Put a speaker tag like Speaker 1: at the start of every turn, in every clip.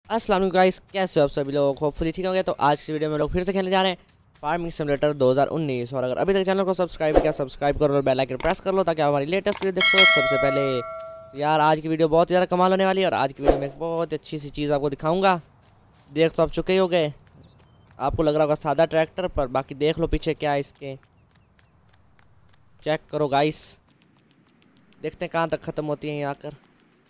Speaker 1: अस्सलाम वालेकुम गाइस, कैसे हो आप सभी लोग। होपफुली ठीक होंगे। तो आज की वीडियो में लोग फिर से खेलने जा रहे हैं फार्मिंग सिमुलेटर 2019। और अगर अभी तक चैनल को सब्सक्राइब किया, सब्सक्राइब करो और बेल आइकन प्रेस कर लो ताकि आप हमारी लेटेस्ट वीडियो देख सको सबसे पहले। तो यार आज की वीडियो बहुत ज़्यादा कमाल होने वाली है और आज की वीडियो में एक बहुत अच्छी सी चीज़ आपको दिखाऊंगा। देख तो आप चुके ही हो गए, आपको लग रहा होगा सादा ट्रैक्टर, पर बाकी देख लो पीछे क्या है इसके। चेक करो गाइस, देखते हैं कहाँ तक ख़त्म होती है यहाँ आकर।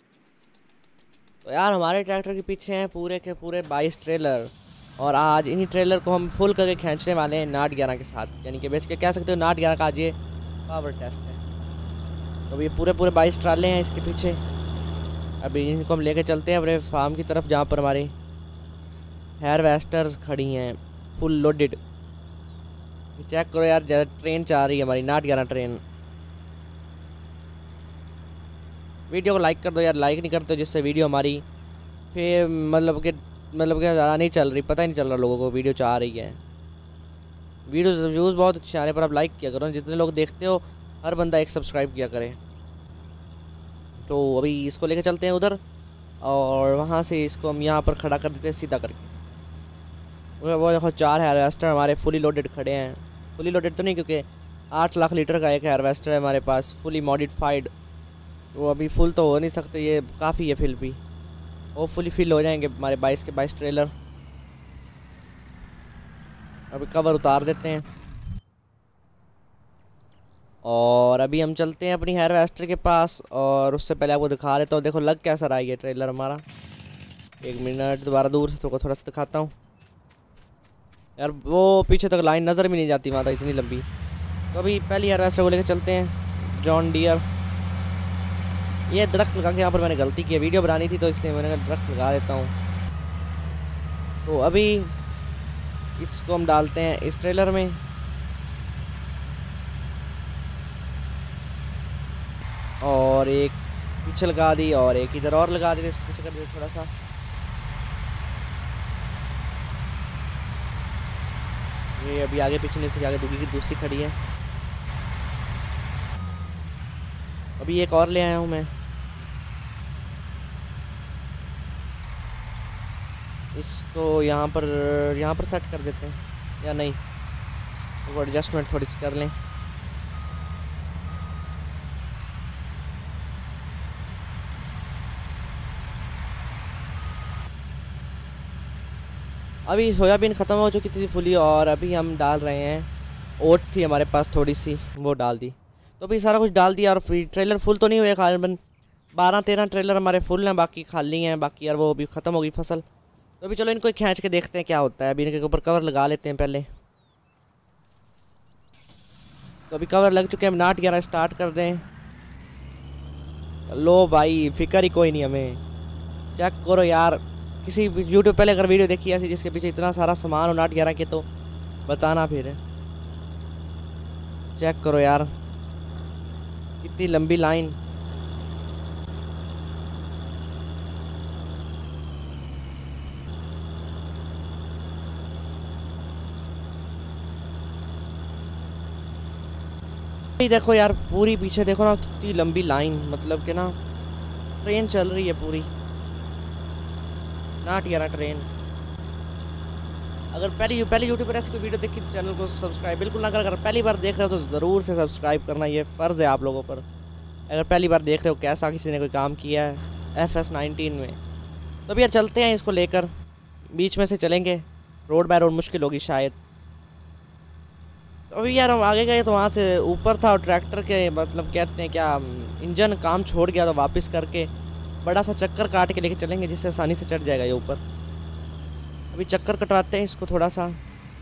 Speaker 1: तो यार हमारे ट्रैक्टर के पीछे हैं पूरे के पूरे 22 ट्रेलर, और आज इन्हीं ट्रेलर को हम फुल करके खींचने वाले हैं नाट 11 के साथ। यानी कि बेसिकली कह सकते हो नाट 11 का आज ये पावर टेस्ट है। तो ये पूरे पूरे 22 ट्राले हैं इसके पीछे। अभी इनको हम लेके चलते हैं अपने फार्म की तरफ जहाँ पर हमारी हार्वेस्टर्स खड़ी हैं फुल लोडेड। चेक करो यार, ट्रेन जा रही है हमारी नाट 11 ट्रेन। वीडियो को लाइक कर दो यार, लाइक नहीं करते जिससे वीडियो हमारी फिर मतलब कि ज़्यादा नहीं चल रही, पता ही नहीं चल रहा लोगों को वीडियो चाह रही है। वीडियो व्यूज़ बहुत अच्छे आ रहे हैं पर आप लाइक किया करो, जितने लोग देखते हो हर बंदा एक सब्सक्राइब किया करे। तो अभी इसको लेके चलते हैं उधर, और वहाँ से इसको हम यहाँ पर खड़ा कर देते हैं सीधा करके। वो देखो 4 हार्वेस्टर हमारे फुली लोडेड खड़े हैं। फुली लोडेड तो नहीं, क्योंकि 8 लाख लीटर का एक हार्वेस्टर है हमारे पास फुली मॉडिफाइड। वो अभी फुल तो हो नहीं सकते, ये काफ़ी है फिल भी। होपफुली फिल हो जाएंगे हमारे 22 के 22 ट्रेलर। अभी कवर उतार देते हैं और अभी हम चलते हैं अपनी हार्वेस्टर के पास। और उससे पहले आपको दिखा देता हूँ, देखो लग कैसा रहा है ये ट्रेलर हमारा। 1 मिनट दोबारा दूर से तो थोड़ा सा दिखाता हूँ यार, वो पीछे तक लाइन नज़र भी नहीं जाती वहाँ तक, इतनी लंबी। तो अभी पहली हार्वेस्टर को लेकर चलते हैं जॉन डियर। ये दरख्त लगा के यहाँ पर मैंने गलती की है, वीडियो बनानी थी तो इसलिए मैंने कहा दरख्त लगा देता हूँ। तो अभी इसको हम डालते हैं इस ट्रेलर में, और एक पीछे लगा दी और एक इधर और लगा दी। इसको पीछे कर दिया थोड़ा सा। ये अभी आगे पीछे नहीं से आगे दूसरी की दूसरी खड़ी है। अभी एक और ले आया हूँ मैं। इसको यहाँ पर सेट कर देते हैं या नहीं, वो एडजस्टमेंट थोड़ी सी कर लें। अभी सोयाबीन ख़त्म हो चुकी थी फुली, और अभी हम डाल रहे हैं ओट थी हमारे पास थोड़ी सी, वो डाल दी। तो अभी सारा कुछ डाल दिया और फिर ट्रेलर फुल तो नहीं हुए, खाली 12-13 ट्रेलर हमारे फुल हैं, बाकी खाली हैं। बाकी यार वो अभी ख़त्म हो गई फसल। तो अभी चलो इनको खींच के देखते हैं क्या होता है। अभी इनके ऊपर कवर लगा लेते हैं पहले। तो अभी कवर लग चुके हैं, हम नाट 11 स्टार्ट कर दें। लो भाई, फिक्र ही कोई नहीं हमें। चेक करो यार, किसी यूट्यूब पहले अगर वीडियो देखी ऐसी जिसके पीछे इतना सारा सामान हो नाट 11 के, तो बताना फिर। चेक करो यार कितनी लंबी लाइन। देखो यार पूरी पीछे देखो ना कितनी लंबी लाइन, मतलब कि ना ट्रेन चल रही है पूरी नाट 11 ट्रेन। अगर पहली यूट्यूब पर ऐसी कोई वीडियो देखी तो चैनल को सब्सक्राइब बिल्कुल ना कर। अगर पहली बार देख रहे हो तो ज़रूर से सब्सक्राइब करना, ये फ़र्ज़ है आप लोगों पर। अगर पहली बार देख रहे हो कैसा किसी ने कोई काम किया है FS19 में। तो अभी यार चलते हैं इसको लेकर, बीच में से चलेंगे, रोड बाय रोड मुश्किल होगी शायद। तो अभी यार हम आगे गए तो वहाँ से ऊपर था, और ट्रैक्टर के मतलब कहते हैं क्या, इंजन काम छोड़ गया, तो वापस करके बड़ा सा चक्कर काट के लेके चलेंगे जिससे आसानी से चढ़ जाएगा ये ऊपर। अभी चक्कर कटवाते हैं इसको थोड़ा सा।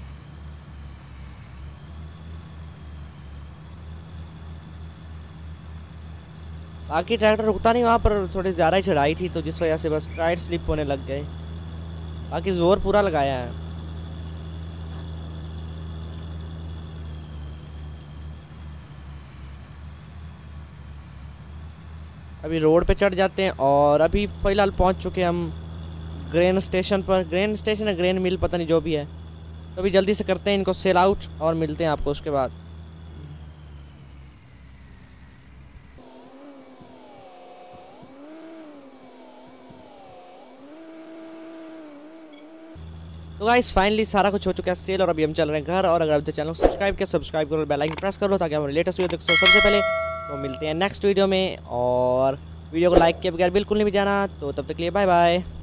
Speaker 1: बाकी ट्रैक्टर रुकता नहीं, वहाँ पर थोड़ी ज़्यादा ही चढ़ाई थी तो जिस वजह से बस टायर स्लिप होने लग गए। बाकी ज़ोर पूरा लगाया है। अभी रोड पे चढ़ जाते हैं और अभी फ़िलहाल पहुँच चुके हैं हम ग्रेन स्टेशन पर। ग्रेन स्टेशन है, ग्रेन मिल पता नहीं जो भी है। तो अभी जल्दी से करते हैं इनको सेल आउट और मिलते हैं आपको उसके बाद। तो गाइस फाइनली सारा कुछ हो चुका है सेल और अभी हम चल रहे हैं घर। और अगर अभी तक चैनल को सब्सक्राइब किया सब्सक्राइब करो, बेल आइकन प्रेस करो ताकि हमारे लेटेस्ट वीडियो देख सको सबसे पहले। तो मिलते हैं नेक्स्ट वीडियो में, और वीडियो को लाइक किए बगैर बिल्कुल नहीं भी जाना। तो तब तक के लिए बाय बाय।